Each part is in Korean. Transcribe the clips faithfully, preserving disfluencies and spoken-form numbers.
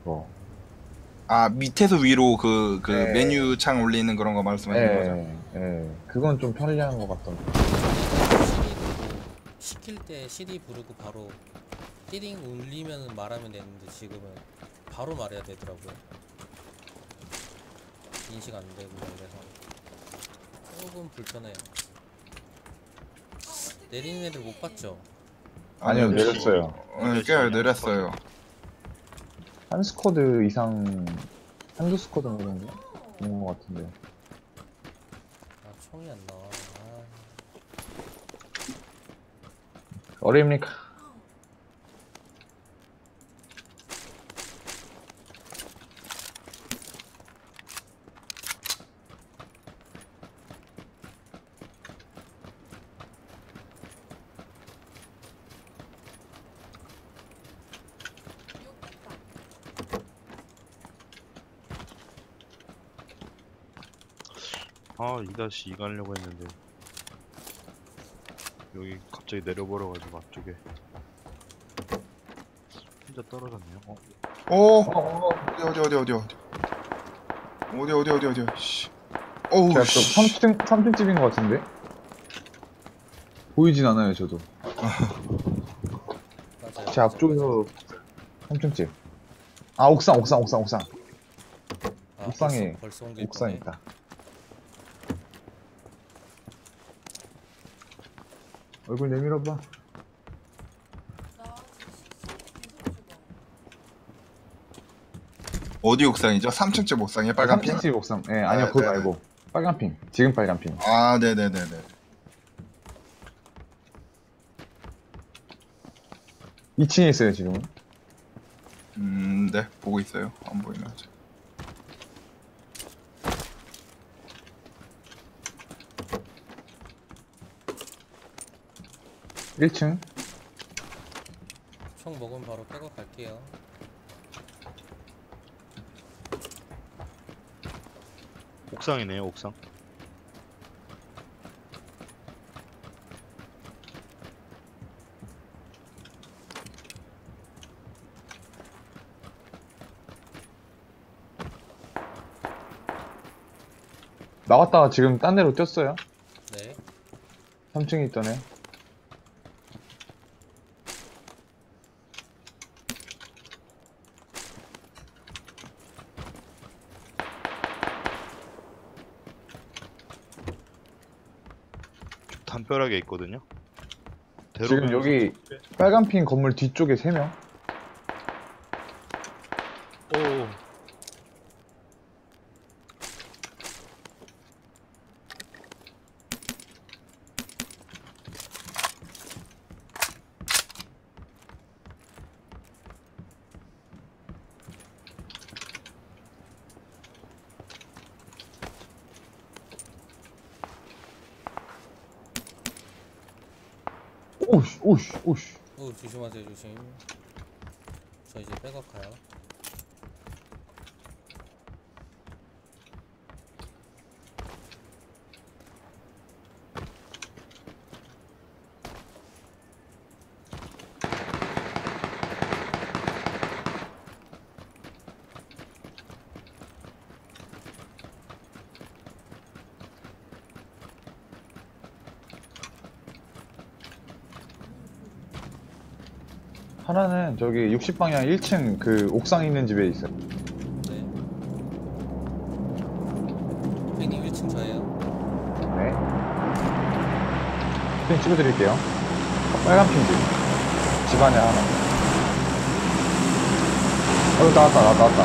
그거. 아, 밑에서 위로 그, 그 네. 메뉴 창 올리는 그런 거 말씀하시는 거죠? 예, 예. 그건 좀 편리한 것 같던데. 시리 누르고 시킬 때 시리 부르고 바로 띠링 울리면 말하면 되는데 지금은 바로 말해야 되더라고요. 인식 안 되고 이래서 조금 불편해요. 내리는 애들 못 봤죠? 아니요, 아니요, 내렸어요. 네, 꽤 내렸어요. 한 스쿼드 이상, 한두 스쿼드 정도 있는 것 같은데. 아 총이 안 나와. 아, 어립니까? 아, 이 이 가려고 했는데 여기 갑자기 내려버려가지고 앞쪽에 혼자 떨어졌네요. 어? 오! 어, 어. 어디, 어디, 어디, 어디, 어디. 어디, 어디, 어디, 어디, 씨. 어우, 제가 또 씨. 삼 층, 삼 층 집인 것 같은데? 보이진 않아요, 저도. 맞아요. 제 앞쪽에서 삼 층 집. 아, 옥상, 옥상, 옥상, 옥상. 아, 옥상에, 벌써, 벌써 옮길 옥상에 거네. 있다. 얼굴 내밀어봐. 어디 옥상이죠? 삼 층째 옥상이에요? 빨간 핀? 삼 층 집 옥상. 예, 아니요, 아, 그거 네네. 말고. 빨간 핀. 지금 빨간 핀. 아, 네네네네. 이 층에 있어요, 지금은. 음, 네, 보고 있어요. 안 보이면 하죠. 일 층. 총 먹으면 바로 백업 갈게요. 옥상이네요, 옥상. 나왔다가 지금 딴 데로 뛰었어요. 네. 삼 층에 있던 애. 담벼락에 있거든요. 지금 대로변에서 여기 빨간 핀 건물 뒤쪽에 세 명. 오, 오씨, 오씨, 오씨. 오 조심하세요 조심. 저 이제 백업 가요. 하나는 저기 육십 방향 일 층 그 옥상 있는 집에 있어요. 네. 팽님 일 층 저예요. 네. 핀 찍어드릴게요. 빨간 핀 집. 집 안에 하나. 어, 나왔다, 나왔다, 나왔다.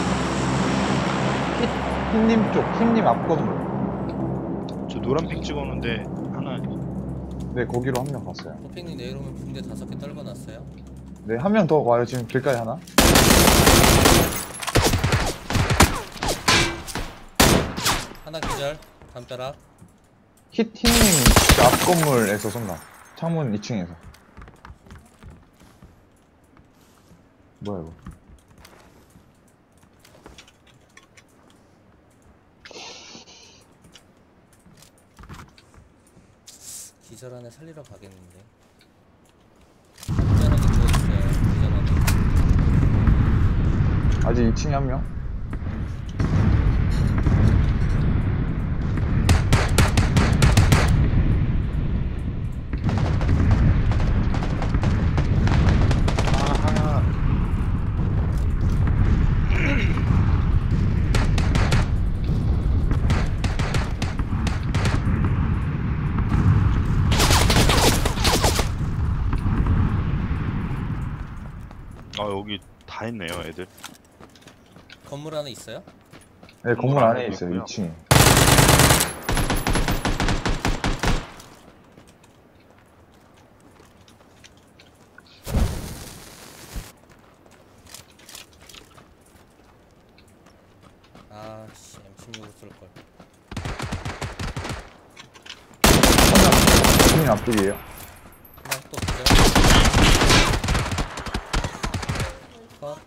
흰, 흰님 쪽, 흰님 앞 건물. 저 노란 핑 찍었는데 하나. 네, 거기로 한 명 갔어요. 호팽님 내려오면 붕대 다섯 개 떨궈놨어요. 네, 한 명 더 와요. 지금 길까지 하나. 하나 기절. 담벼락. 힛, 흰님 앞 건물에서 쏜다. 창문 이 층에서. 뭐야, 이거. 기절 안에 살리러 가겠는데. 담벼락에 누워있어요. 기절 안에. 아직 이 층에 한 명? 아, 아 여기 다 있네요 애들. 건물 안에 있어요? 네, 건물 건물 안에 안에 있어요, 있고요. 이 층에. 아씨 엠 십육을 쏠걸. 한 명, 주민 앞쪽이에요. 하나 또 기절. 컷.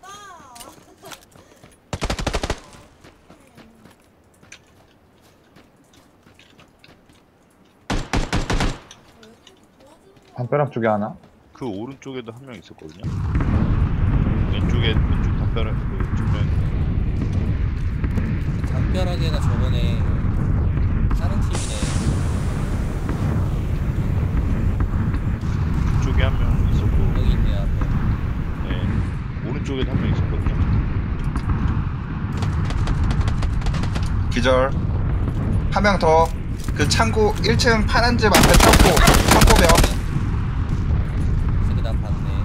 담벼락 쪽에 하나? 그 오른쪽에도 한 명 있었거든요. 왼쪽에 왼쪽 담벼락 그 정면. 담벼락에가 저번에 다른 팀이네. 쪽에 한 명 있었고, 여기 있네 앞에. 네 오른쪽에도 한 명 있었거든요. 기절. 한 명 더. 그 창고 일 층 파란 집 앞에 창고. 창고벽. 저기 나 봤네.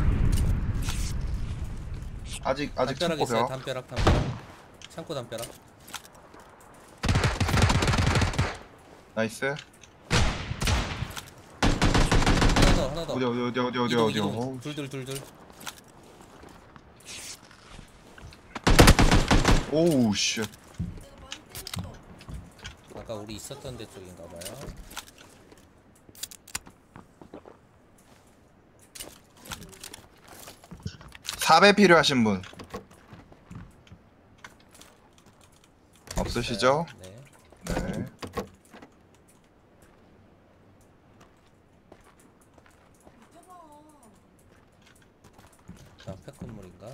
아직 아직 담벼락 있어요. 창고벽. 담벼락 담벼락. 창고 담벼락. 나이스. 하나 더 하나 더. 어디 어디 어디 어디 어디 이동, 어디. 이동. 어우. 둘둘 둘둘. 오우 씨. 아까 우리 있었던 데 쪽인가봐요. 사 배 필요하신 분 없으시죠? 네. 네. 자, 팩 건물인가?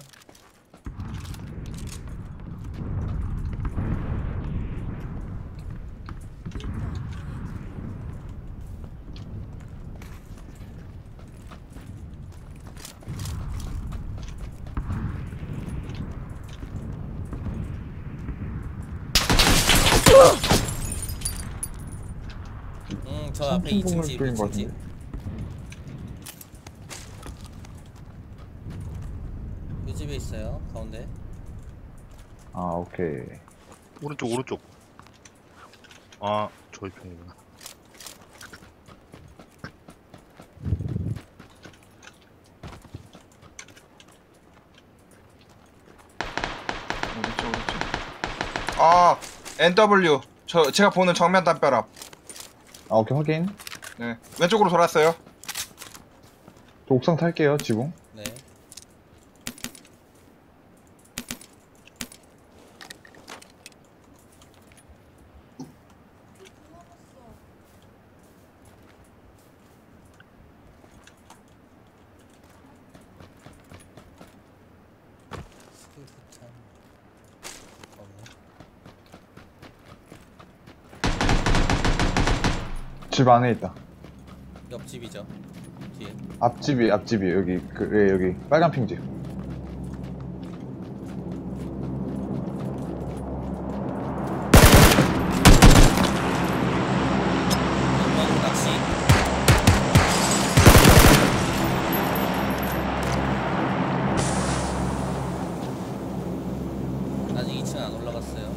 음, 저 앞에 이 층 건물 집, 쪽인 이 것 층 집. 같은데. 이 집에 있어요, 가운데. 아, 오케이. 오른쪽 오른쪽. 아 저희 편이구나. 어딨지 어딨지? 아 엔 더블유. 저 제가 보는 정면 담벼락. 아, 오케이, 확인. 네. 왼쪽으로 돌았어요. 저 옥상 탈게요, 지붕. 네. 스킬포탄 없네. 집 안에 있다. 옆집이죠. 뒤에. 앞집이, 앞집이, 여기, 그, 예, 여기, 빨간 핑집. 연막 낚시. 아직 이 층 안 올라갔어요.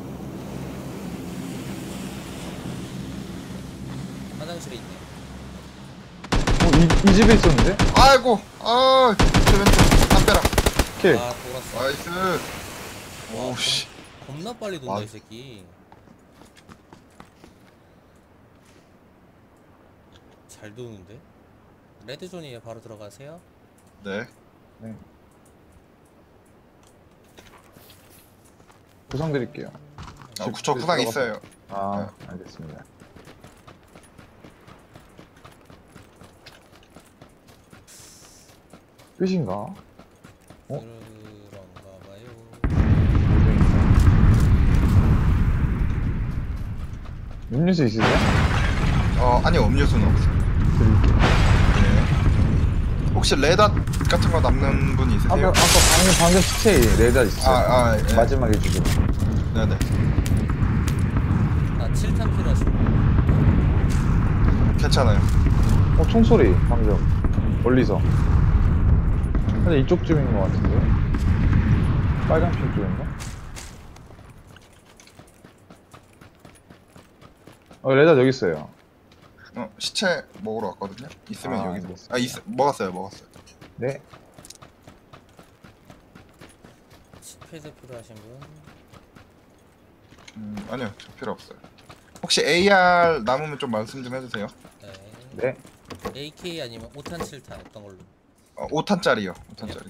화장실에 있네. 어, 이, 이 집에 있었는데? 아이고. 아, 저 왼쪽 담벼락. 오케이. 아, 돌았어. 나이스. 와, 오우 씨. 겁- 겁나 빨리 돈다, 아. 이 새끼. 잘 도는데? 레드존이에 바로 들어가세요. 네. 구상 드릴게요. 아, 집- 저 집 구상 들어가서- 있어요. 아, 알겠습니다. 끝인가? 어? 그런가 봐요. 음료수 있으세요? 어 아니요 음료수는 없어요. 드릴게요. 네. 혹시 레닷 같은 거 남는 분 아까, 있으세요? 아까 방금, 방금 시체에 레다 있어요. 아, 아, 예. 마지막에 주고. 네네. 아 칠 탄 필요하시고. 괜찮아요. 어, 총소리, 방금. 멀리서. 근데 이쪽쯤인 것 같은데? 빨간 핀 쪽인가? 어, 레다 여기 있어요. 어 시체 먹으러 왔거든요. 있으면 아, 여기. 알겠습니다. 아 있, 먹었어요 먹었어요. 네. 칩패드 필요하신 분. 음 아니요 저 필요 없어요. 혹시 에이알 남으면 좀 말씀 좀 해주세요. 네. 네. 에이케이 아니면 오 탄 칠 탄 어떤 걸로? 어, 오 탄짜리요. 오 탄짜리.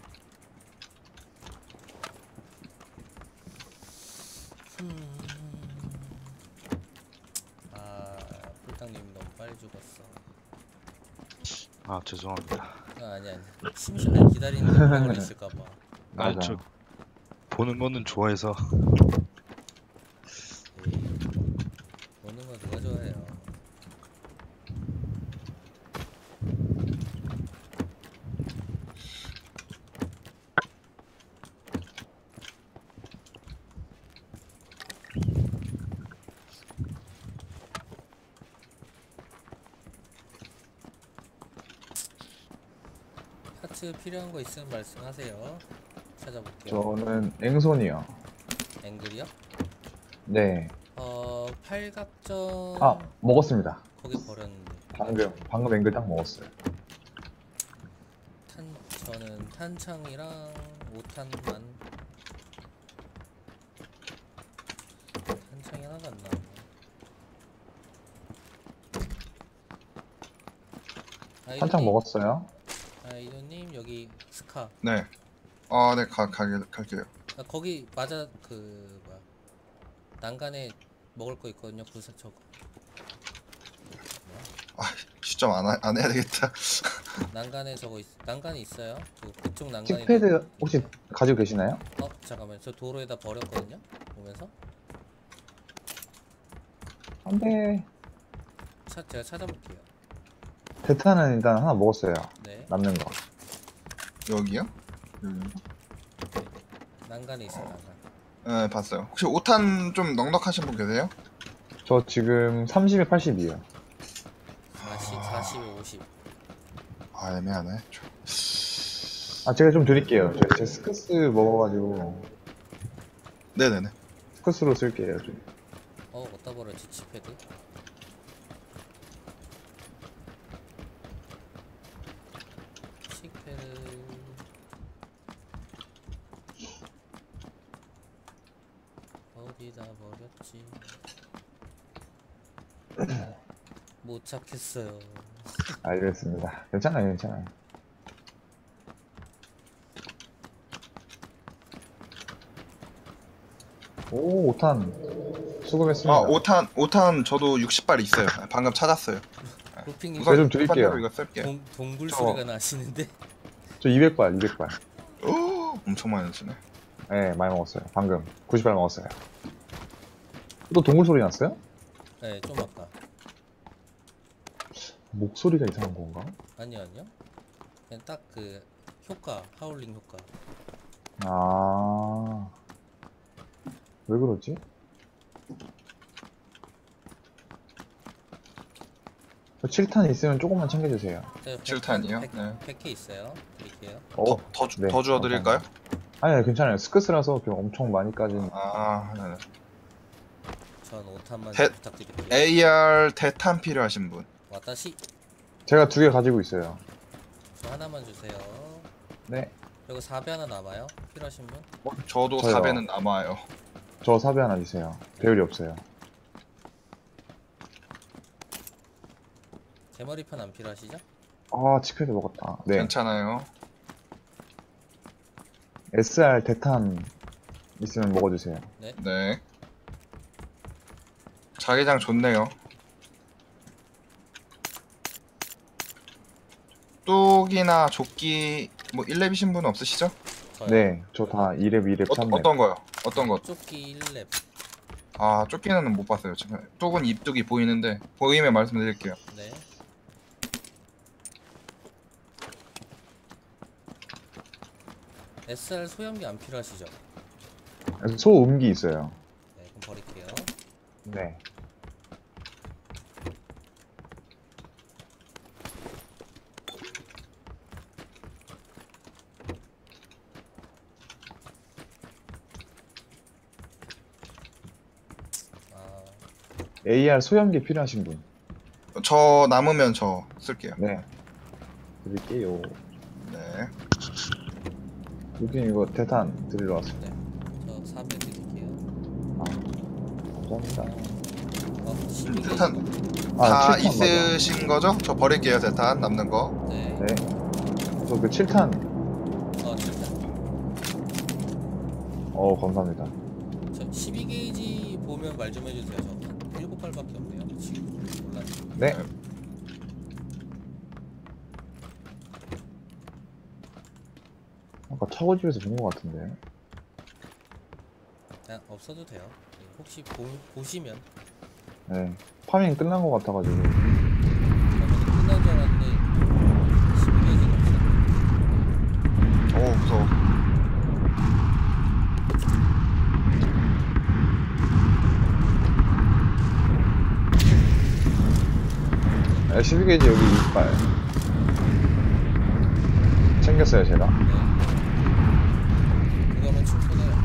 음. 아 뿔땅님 너무 빨리 죽었어. 아 죄송합니다. 아 아니 아니. 심심해 기다리는데 오래 걸리실까봐. 아 맞아. 저 보는 거는 좋아해서. 에이, 보는 거 누가 좋아해요? 파츠 필요한 거 있으면 말씀하세요. 찾아볼게요. 저는 앵손이요. 앵글이요? 네. 어 팔각정. 아, 먹었습니다. 거기 버렸는데. 방금, 방금 앵글 딱 먹었어요. 탄 저는 탄창이랑 오 탄만. 탄창이 하나가 안 나오네. 한창 아이도님, 먹었어요. 아이도님 여기 스카. 네. 아네 가 가게 갈게요. 아, 거기 맞아 그 뭐야 난간에 먹을 거 있거든요. 부사 저거. 아 시점 안, 하- 안 해야 되겠다. 난간에 저거 있, 난간이 있어요. 그 그쪽 난간에. 칙패드 혹시 가지고 계시나요? 어 잠깐만 저 도로에다 버렸거든요. 보면서 안 돼. 차 제가 찾아볼게요. 대타는 일단 하나 먹었어요. 네 남는 거. 여기요? 여기. 난간에 있어 난간. 네 봤어요. 혹시 오 탄 좀 넉넉하신 분 계세요? 저 지금 삼십에 팔십이에요. 사십 사십에 오십. 아 애매하네. 아, 제가 좀 드릴게요. 저, 제 스크스 먹어가지고. 네네네. 스크스로 쓸게요, 좀. 어 어디다 버렸지 치패드? 치패드 어디다 버렸지? 못 찾겠어요. 알겠습니다. 괜찮아요, 괜찮아요. 오, 오 탄. 수고했습니다. 아 오 탄 오 탄 저도 육십 발 있어요. 방금 찾았어요. 로핑님 제가 좀 드릴게요. 우선 이거 쓸게요. 동, 동굴 저- 소리가 나시는데? 저 이백 발, 이백 발. 오, 엄청 많이 넣으시네. 네, 많이 먹었어요. 방금. 구십 발 먹었어요. 또 동굴 소리 났어요? 네, 좀 아까. 목소리가 이상한 건가? 아니요, 아니요. 그냥 딱 그 효과, 하울링 효과. 아. 왜 그러지? 저 칠 탄 있으면 조금만 챙겨주세요. 네, 백- 칠 탄이요? 백- 네. 백 개 있어요. 드릴게요. 어? 더, 더, 주, 네, 더 주워드릴까요? 아니, 아니, 괜찮아요. 스크스라서 그렇게 엄청 많이까지는. 아, 네네. 전 오 탄만 대- 부탁드릴게요. 에이알 대탄 필요하신 분. 와타시, 제가 두 개 가지고 있어요. 저 하나만 주세요. 네. 그리고 사배 하나 남아요. 필요하신 분? 저도 저요. 사 배는 남아요. 저 사배 하나 주세요. 배율이 없어요. 제머리판 안 필요하시죠? 아, 치패드 먹었다. 네. 괜찮아요. 에스알 대탄 있으면 먹어주세요. 네. 자기장 좋네요. 뚝이나 조끼 뭐 일 렙이신 분 없으시죠? 저요. 네. 저 다 이 렙, 이 렙, 어, 삼 렙. 어떤 거요? 어떤 거? 조끼 일 렙. 아 쫓기는 못 봤어요. 지금 뚝은 입뚝이 보이는데 보이면 말씀드릴게요. 네. 에스알 소형기 안 필요하시죠? 그래서 소음기 있어요. 네, 그럼 버릴게요. 네. 아, 에이알 소염기 필요하신 분. 저 남으면 저 쓸게요. 네. 드릴게요. 네. 여기 이거 대탄 드리러 왔어요. 네. 저 사백 드릴게요. 아, 감사합니다. 어, 십이 게이지. 대탄 아, 다 칠탄 맞아. 있으신 거죠? 저 버릴게요. 대탄 남는 거. 네. 네. 저 그 칠탄. 어, 칠탄. 어, 감사합니다. 저 십이 게이지 보면 말 좀 해주세요. 저 일곱 발밖에 없네요. 지금 몰라요. 네. 아까 차고집에서 본 것 같은데. 그냥 없어도 돼요. 예, 혹시 보, 보시면 네. 파밍 끝난 것 같아가지고. 저는 끝난 줄 알았는데 십이 게이지가 없었네. 오 무서워. 아, 십이 게이지 여기 이빨. 챙겼어요, 제가. 네. 그거면 충분해요.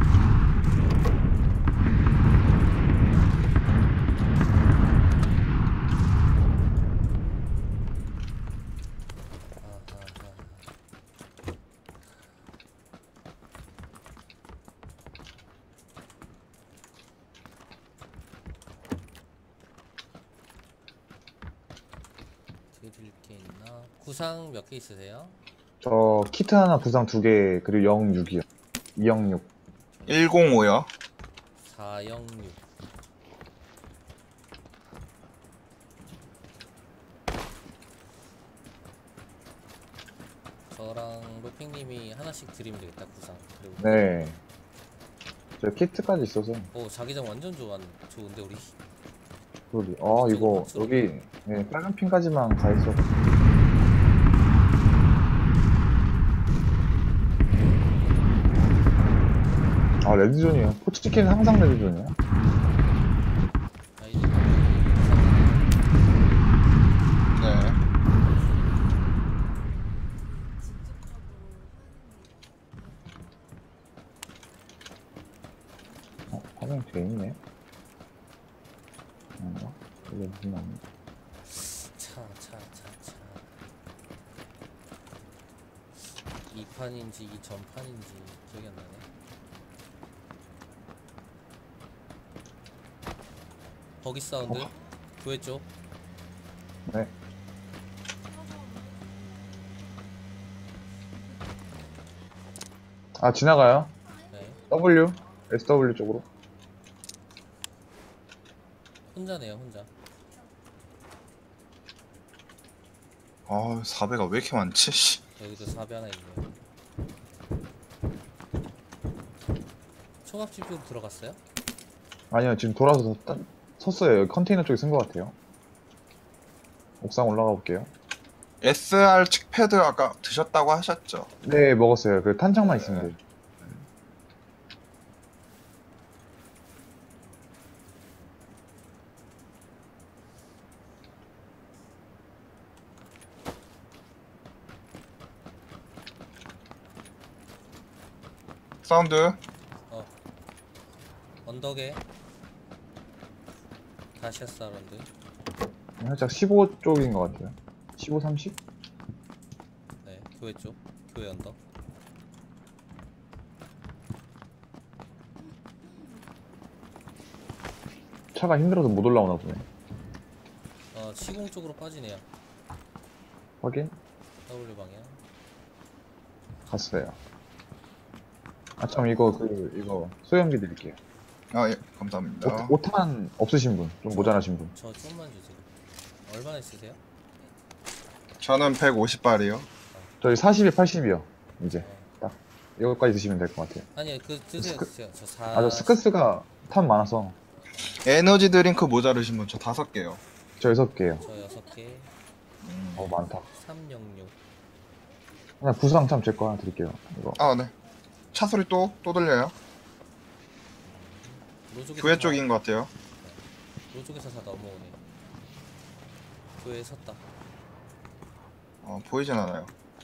아하하. 드릴 게 있나? 구상 몇 개 있으세요? 저 키트 하나, 부상 두 개, 그리고 영육이요. 이영육. 일공오요. 사영육. 저랑 로핑님이 하나씩 드리면 되겠다. 구상. 그리고 네. 저 키트까지 있어서. 오, 자기장 완전 좋아, 좋은데 우리. 소리. 아, 이거, 여기, 네, 빨간 핀까지만 가 있어. 아, 레드존이에요. 포치킨은 항상 레드존이야. 아, 이제 네. 어, 화면 돼 있네. 아닌가? 이게 무슨 말이야? 차, 차, 차, 차. 이 판인지 이 전판인지 기억이 안 나네. 버기 사운드. 어. 교회 쪽. 네. 아, 지나가요. 네. W, 에스더블유 쪽으로. 혼자네요, 혼자. 아 사배가 왜 이렇게 많지? 씨. 여기도 사비 하나 있네요. 초밥집 쪽으로 들어갔어요? 아니요, 지금 돌아서 따, 섰어요. 여기 컨테이너 쪽에 쓴 것 같아요. 옥상 올라가 볼게요. 에스알 칙패드 아까 드셨다고 하셨죠? 네, 먹었어요. 그 탄창만 있으면 돼요. 사운드. 어. 언덕에. 다시아 사운드. 살짝 십오 쪽인 것 같아요. 십오, 삼십? 네, 교회 쪽. 교회 언덕. 차가 힘들어서 못 올라오나 보네. 어, 시공 쪽으로 빠지네요. 확인? W 방향. 갔어요. 아, 참, 이거, 그, 이거, 소형기 드릴게요. 아 예 감사합니다. 오 탄 없으신 분, 좀 모자라신 분. 저 좀만 주세요. 얼마나 있으세요? 저는 백오십 발이요. 저희 사십에 팔십이요. 이제. 어. 딱. 이것까지 드시면 될 것 같아요. 아니, 그 드세요, 스크- 드세요. 저 사. 아, 저 스크스가 탄 많아서. 에너지 드링크 모자르신 분 저 다섯 개요. 저 여섯 개요. 저 여섯 개. 어, 많다. 삼백육. 그냥 부상 참 제 거 하나 드릴게요. 이거. 아, 네. 차 소리 또, 또 들려요? 노쪽에서 교회 다- 쪽인 것 같아요. 노쪽에서 다 넘어오네. 교회에 섰다. 어, 보이진 않아요.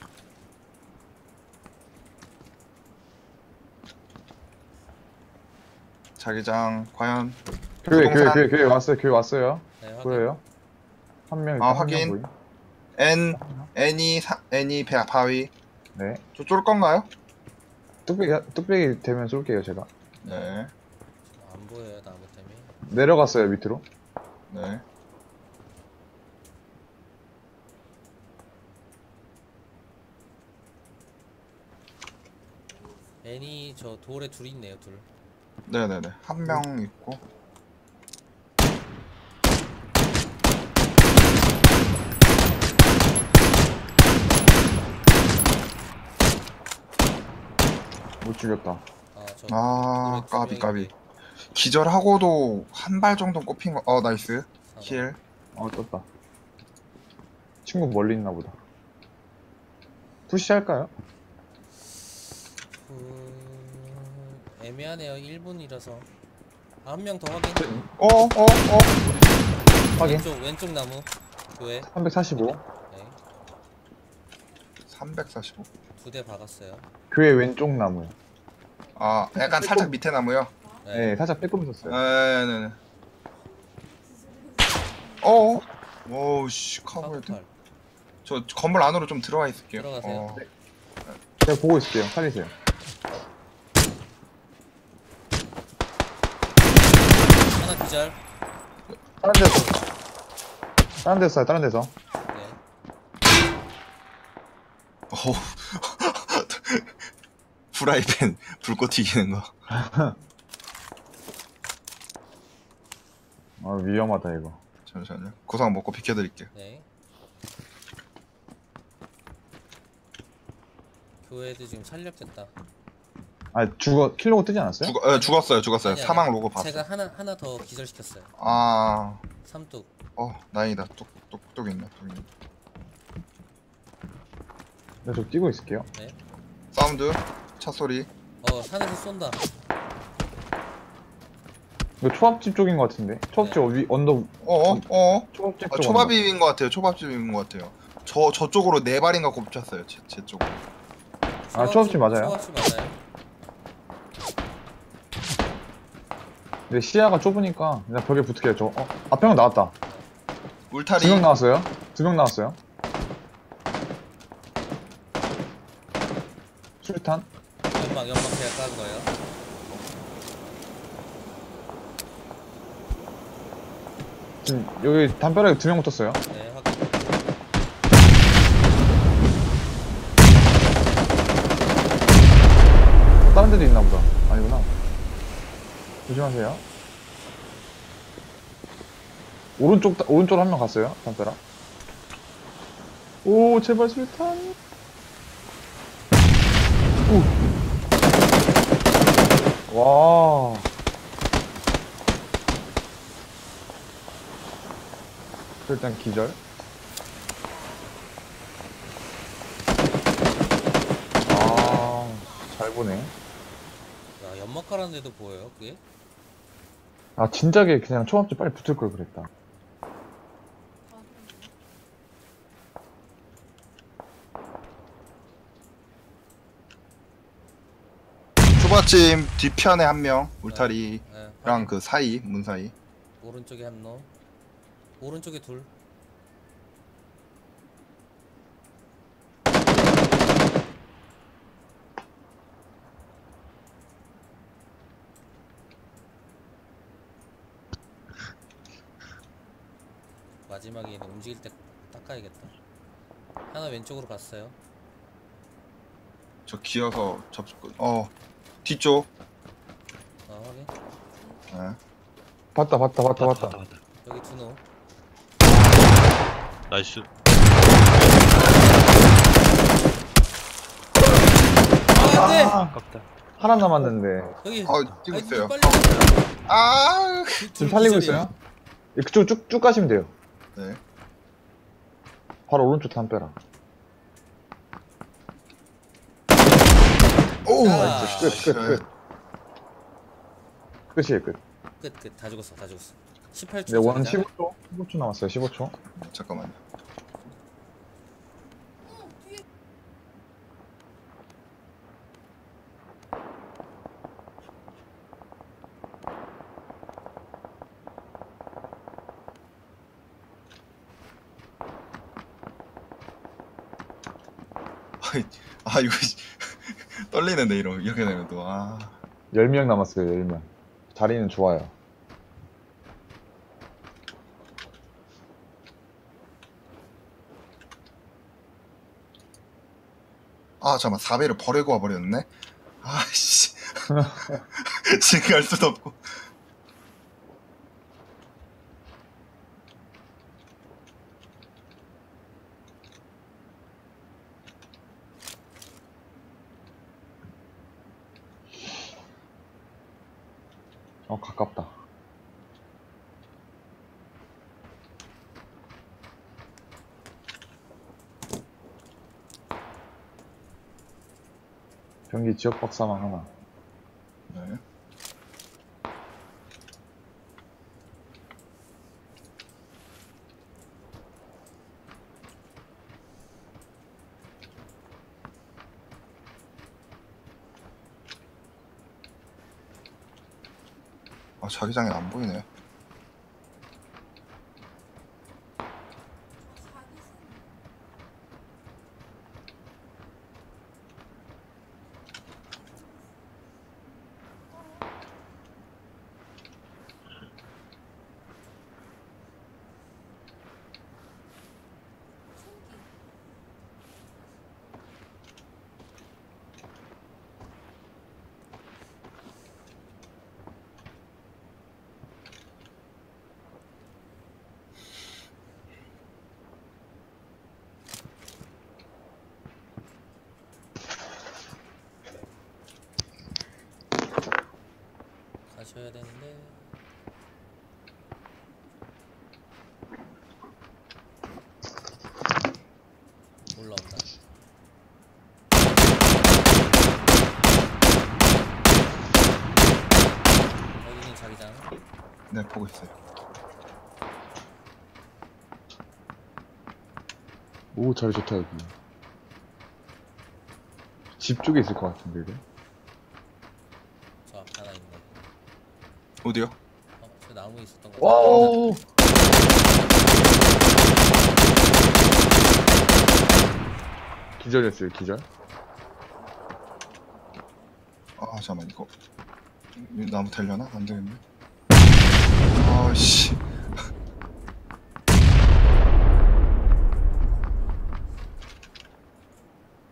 자기장, 과연. 교회, 교회, 부동산. 교회, 교회 왔어요. 교회 왔어요. 네, 확인. 보여요? 한 명, 아, 일단 확인. 한명 보임. N, N이, 사, N이 배, 바위. 네. 저 쫄 건가요? 뚝배기, 뚝배기 되면 쏠게요, 제가. 네. 안 보여요 나무 때문에. 내려갔어요, 밑으로. 네. 애니 저 돌에 둘 있네요 둘. 네네네. 한 명 있고. 못 죽였다. 아저 아, 까비, 까비. 기절하고도 한 발 정도 꼽힌 거. 어, 나이스. 힐. 어, 떴다. 친구 멀리 있나 보다. 푸시할까요? 음, 애매하네요 일 분이라서. 한 명 더 확인. 어, 어, 어. 확인. 왼쪽 왼쪽 나무 교회. 삼백사십오. 네. 삼백사십오. 두 대 박았어요. 교회 왼쪽 나무요. 아, 약간 살짝 밑에 나무요. 네, 살짝 빼꼼 있었어요. 네네네. 어? 오우 씨 카보헤드. 카우팔. 저 건물 안으로 좀 들어가 있을게요. 들어가세요. 어. 제가 보고 있을게요. 살리세요. 하나 기절. 다른 데서. 다른 데서 쏴요, 다른 데서. 네. 오. 프라이팬 불꽃 튀기는 거. 아, 위험하다, 이거. 잠시만요. 구상 먹고 비켜드릴게요. 네. 교회도 지금 살렸겠다. 아, 죽어, 킬로고 뜨지 않았어요? 죽, 에, 죽었어요, 죽었어요. 아니, 아니, 사망 로고 봤어요. 제가 하나 하나 더 기절시켰어요. 아, 삼뚝. 어, 다행이다. 뚝, 뚝, 뚝 있네, 뚝 있네. 네, 저 뛰고 있을게요. 네. 사운드, 차 소리. 어 산에서 쏜다. 이거 초밥집 쪽인 것 같은데. 초밥집 네. 위, 언덕, 어, 어, 어. 초밥집 아, 쪽. 초밥집인 것 같아요. 초밥집인 것 같아요. 저 저쪽으로 네 발인가 곱쳤어요. 제, 제 쪽으로. 아, 초밥집 맞아요? 초밥집 맞아요. 근데 시야가 좁으니까 그냥 벽에 붙을게요. 저, 어, 앞에 명 나왔다. 울타리. 두 명 나왔어요. 두 명 나왔어요. 수류탄. 연막 연막 제가 깐 거예요. 지금 여기 담벼락에 두 명 붙었어요. 네 확인. 다른 데도 있나 보다. 아니구나. 조심하세요. 오른쪽, 오른쪽으로 한 명 갔어요. 담벼락. 오, 제발 수류탄. 오. 와. 일단 기절. 아, 잘 보네. 야 연막 깔았는데도 보여요 그게? 아, 진작에 그냥 초밥집 빨리 붙을 걸 그랬다. 초밥집 뒤편에 한 명. 울타리랑 네, 확인. 그 사이, 문 사이. 오른쪽에 한 놈. 오른쪽에 둘. 마지막에는 움직일 때 닦아야겠다. 하나 왼쪽으로 갔어요. 저 기어서 접촉. 어, 뒤쪽. 어 확인. 네. 봤다, 봤다, 봤다, 왔다, 봤다. 왔다, 왔다. 여기 두 놈. 나이스. 아 안돼. 아, 아깝다. 하나 남았는데. 여기. 어, 뛰고 아니, 있어요. 빨리. 아, 그- 지금 둘 살리고 기절이에요. 있어요? 예, 그쪽 쭉, 쭉 가시면 돼요. 네. 바로 오른쪽 담벼락. 오, 아. 끝, 끝, 끝. 끝이에요, 끝. 끝, 끝. 다 죽었어, 다 죽었어. 십팔 네, 초. 원 십오 초? 십오 초 남았어요, 십오 초. 잠깐만요. 아이, 아 이거 떨리는데 이러 이렇게 되면 또 아. 열 명 남았어요, 열 명. 자리는 좋아요. 아 잠깐만 사 배를 버리고 와버렸네. 아씨. 지금 갈 수도 없고. 어, 가깝다. 경기 지역 박사망 하나. 네. 아 자기장이 안 보이네. 가셔야 되는데. 올라온다. 여기는 자기장. 네 보고 있어요. 오, 자리 좋다, 여기. 집 쪽에 있을 것 같은데, 이거? 저 앞에 하나 있네. 어디요? 어, 저 나무에 있었던 거. 와우! 기절했어요, 기절. 아 잠깐만 이거 이 나무 되려나? 안 되겠네. 아씨.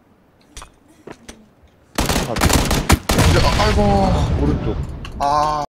아, 아이고. 오른쪽. 아.